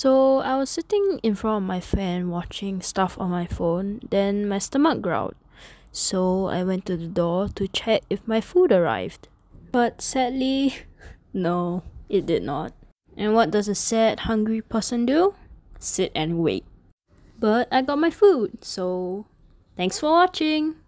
So I was sitting in front of my fan watching stuff on my phone, then my stomach growled. So I went to the door to check if my food arrived. But sadly, no, it did not. And what does a sad, hungry person do? Sit and wait. But I got my food, so thanks for watching!